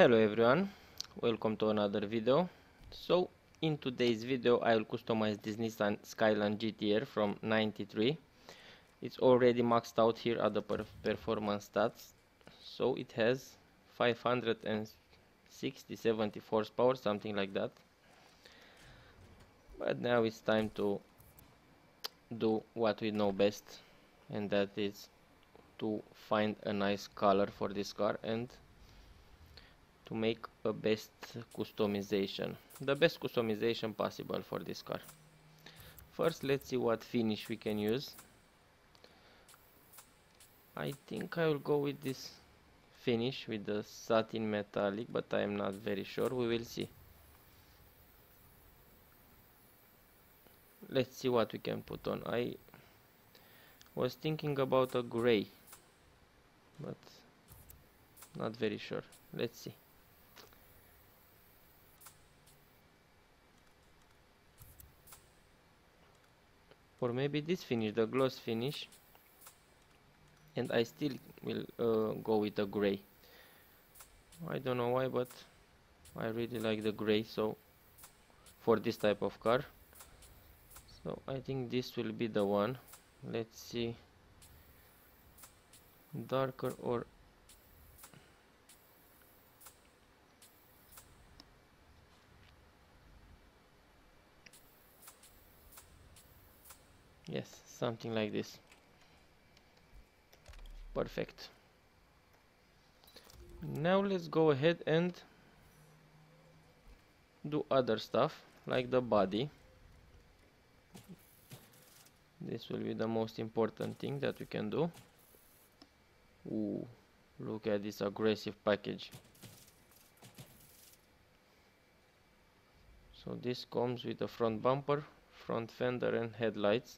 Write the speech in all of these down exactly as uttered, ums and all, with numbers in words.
Hello everyone, welcome to another video. So in today's video I will customize this Nissan Skyline G T R from ninety-three. It's already maxed out here at the per performance stats. So it has five hundred sixty, seventy horsepower, something like that. But now it's time to do what we know best, and that is to find a nice color for this car and to make a best customization, the best customization possible for this car. First, let's see what finish we can use. I think I will go with this finish with the satin metallic, but I am not very sure. We will see. Let's see what we can put on. I was thinking about a gray, but not very sure. Let's see. Or maybe this finish, the gloss finish, and I still will uh, go with a gray. I don't know why, but I really like the gray, so for this type of car. So I think this will be the one. Let's see, darker or yes, something like this. Perfect. Now let's go ahead and do other stuff like the body. This will be the most important thing that we can do. Ooh, look at this aggressive package. So this comes with a front bumper, front fender and headlights.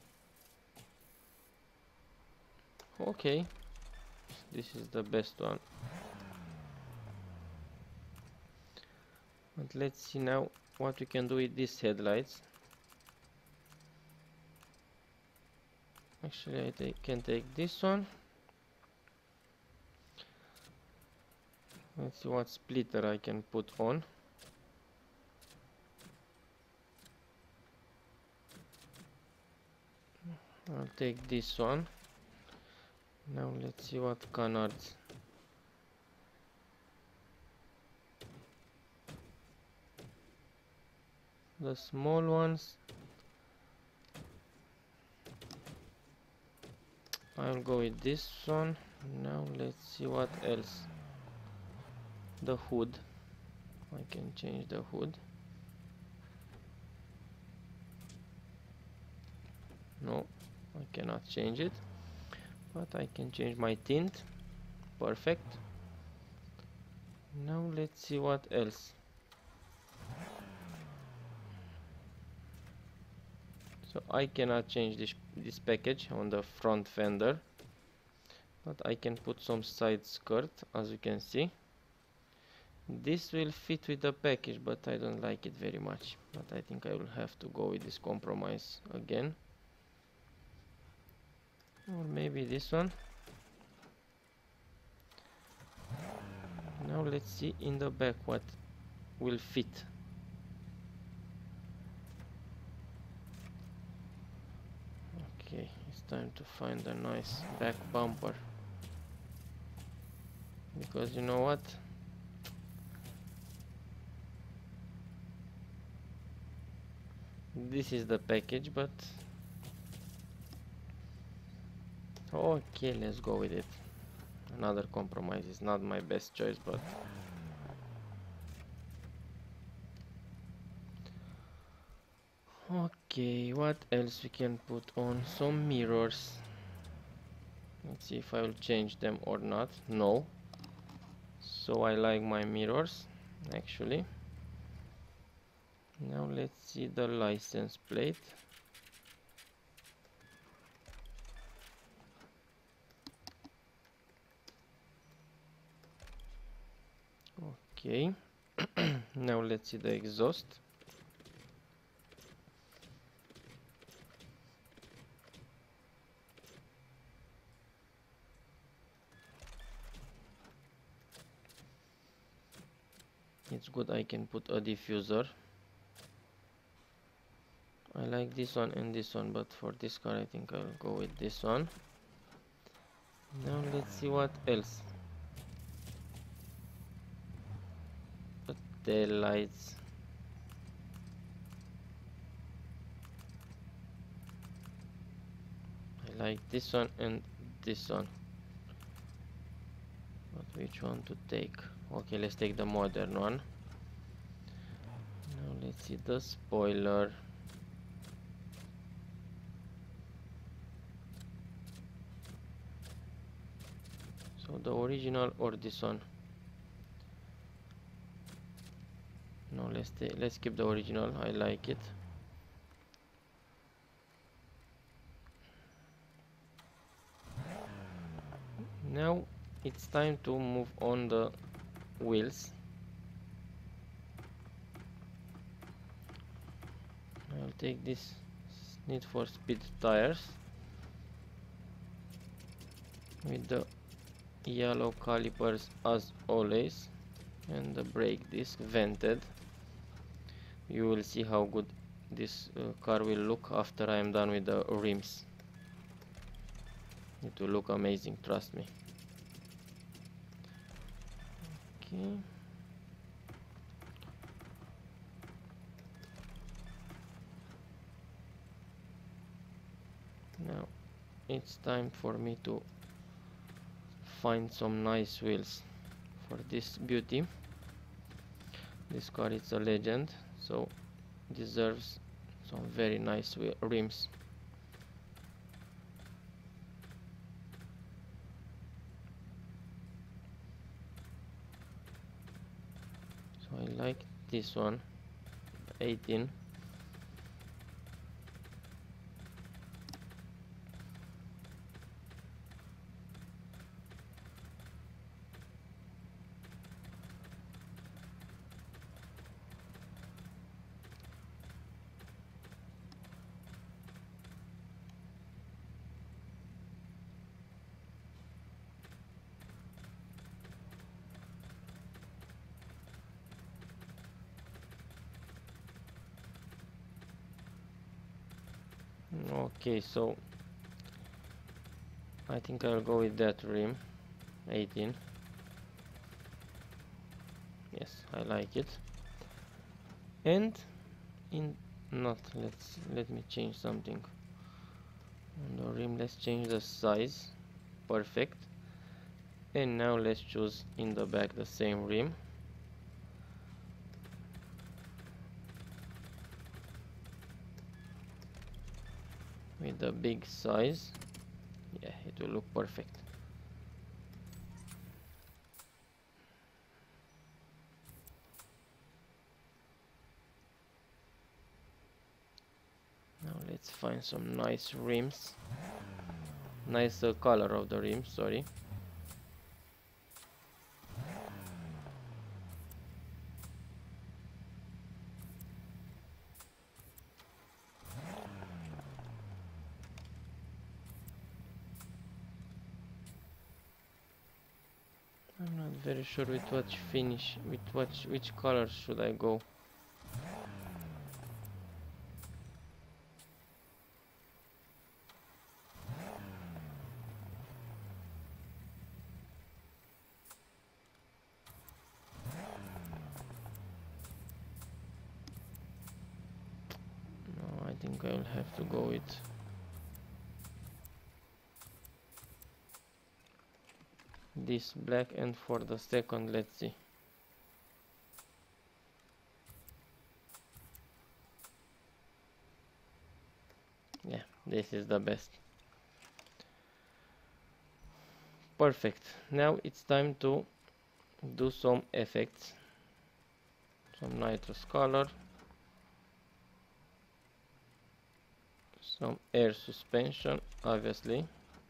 Okay, this is the best one. But let's see now what we can do with these headlights. Actually, I take, can take this one. Let's see what splitter I can put on. I'll take this one. Now let's see what canards. The small ones, I'll go with this one. Now let's see what else. The hood, I can change the hood. No, I cannot change it, but I can change my tint. Perfect. Now let's see what else. So I cannot change this this package on the front fender, but I can put some side skirt, as you can see. This will fit with the package, but I don't like it very much. But I think I will have to go with this compromise again. Or maybe this one. Now let's see in the back what will fit. Okay, it's time to find a nice back bumper. Because you know what? This is the package, but okay, let's go with it. Another compromise is not my best choice, but okay, what else we can put on? Some mirrors. Let's see if I will change them or not. No. So I like my mirrors, actually. Now let's see the license plate. Okay. Now let's see the exhaust. it's good. I can put a diffuser. I like this one and this one, but for this car I think I'll go with this one. Now let's see what else. The tail lights. I like this one and this one. But which one to take? Okay, let's take the modern one. Now let's see the spoiler. So the original or this one? No, let's let's keep the original. I like it. Now it's time to move on the wheels. I'll take this Need for Speed tires with the yellow calipers as always, and the brake disc vented. You will see how good this uh, car will look after I am done with the rims. It will look amazing, trust me. Okay. Now it's time for me to find some nice wheels for this beauty. This car is a legend, so deserves some very nice rims. So I like this one, eighteen. Okay, so I think I'll go with that rim, eighteen. Yes, I like it. And in not let's let me change something on the rim. Let's change the size. Perfect. And now let's choose in the back the same rim. With the big size. Yeah, it will look perfect. Now let's find some nice rims. Nice uh, color of the rim, sorry. I'm not very sure with what finish, with what which color should I go. No, I think I will have to go with this black, and for the second, let's see. Yeah, this is the best. Perfect. Now it's time to do some effects. Some nitrous color. Some air suspension, obviously.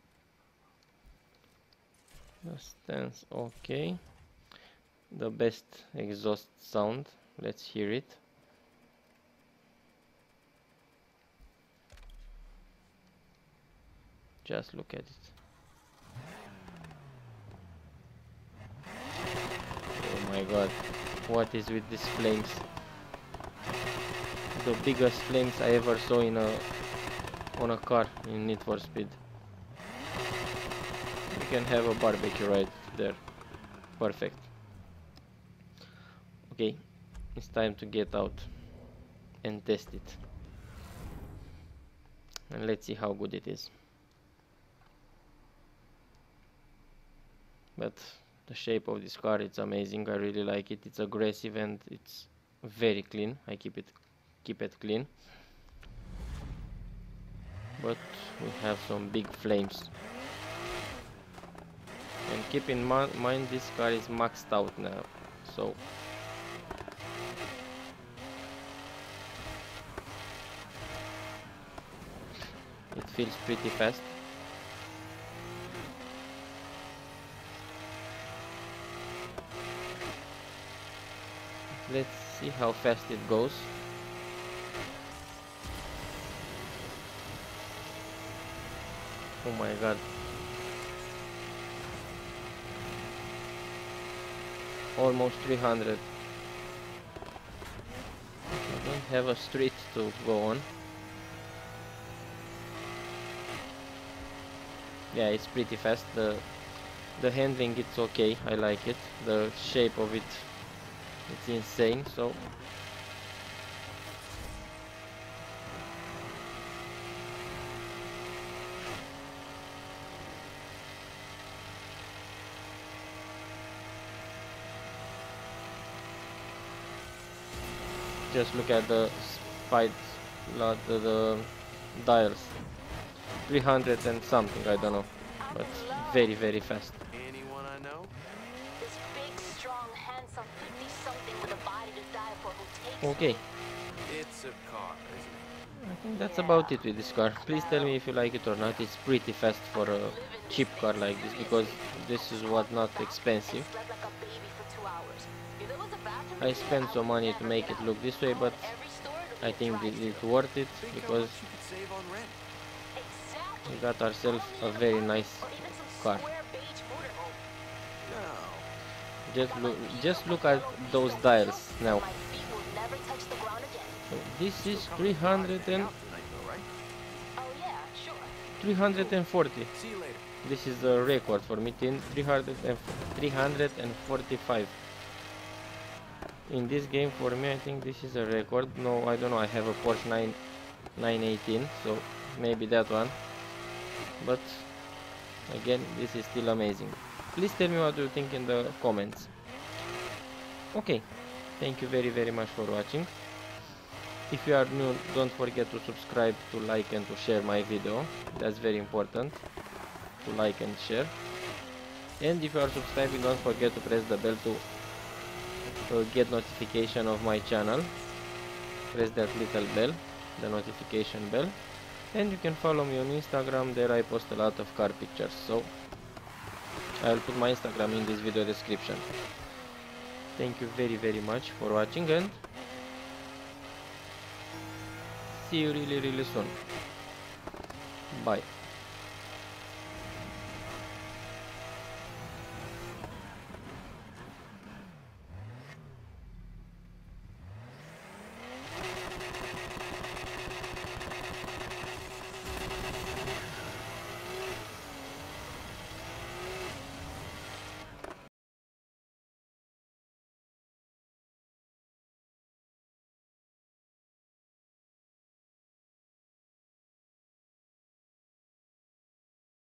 The stance, okay. The best exhaust sound, let's hear it. Just look at it. Oh my god. what is with these flames. The biggest flames I ever saw in a on a car in Need for Speed. You can have a barbecue right there. Perfect. Okay, it's time to get out and test it. And let's see how good it is. But the shape of this car, it's amazing. I really like it. It's aggressive and it's very clean. I keep it keep it clean. But we have some big flames. And keep in mind this car is maxed out now. So it feels pretty fast. Let's see how fast it goes. Oh my god. Almost three hundred. I don't have a street to go on. Yeah, it's pretty fast. The the handling, it's okay. I like it. The shape of it, it's insane. So just look at the speed, the, the dials. three hundred and something, I don't know, but very very fast. Anyone I know? This big, strong, handsome fifty-something with a body to die for who takes Okay, It's a car, isn't it? I think that's about it with this car. Please tell me if you like it or not. It's pretty fast for a cheap car like this, because this is what not expensive. slept like a baby for two hours. If there was a bathroom I in here, spent I some would money to never make it guess. look this way, but Every store it'll be I a think drive-thru. it- it's worth it, Think how because much you could save on rent. Exactly. we got ourselves I a don't need very apartment nice or even some car. square beige motorhome. No. Just Got look, my feet just up look on at metal those beams and dials wheels, now. so my feet will never touch the ground again. So this is Still three coming to hundred hang and out tonight, though, right? Oh yeah, sure. three hundred forty. See you later. This is the record for me, in three hundred and three hundred forty-five. In this game, for me, I think this is a record. No, I don't know. I have a Porsche nine nine eighteen, so maybe that one. But again, this is still amazing. Please tell me what you think in the comments. Okay, thank you very very much for watching. If you are new, don't forget to subscribe, to like and to share my video. That's very important, to like and share. And if you are subscribing, don't forget to press the bell to uh, get notification of my channel. Press that little bell, the notification bell. And you can follow me on Instagram. There I post a lot of car pictures, so I'll put my Instagram in this video description. Thank you very very much for watching, and see you really really soon. Bye.